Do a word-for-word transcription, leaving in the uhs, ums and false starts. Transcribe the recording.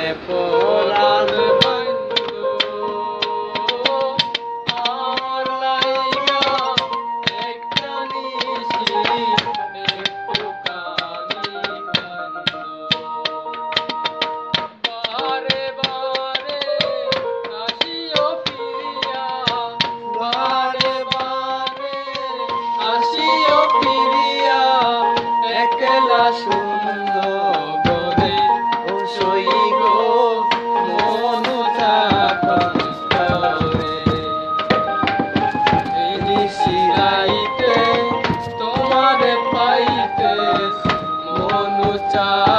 পরাণ বন্ধু আর লাইগা একটা নিশি একটুখানি কান্দো বারে বারে আসিও ফিরিয়া বারে বারে আসিও ফিরিয়া একলা শূন্য ঘরে ও সই গো মনু চাপরে এই নিশিরাইতে তোমারে পাইতে মনু চা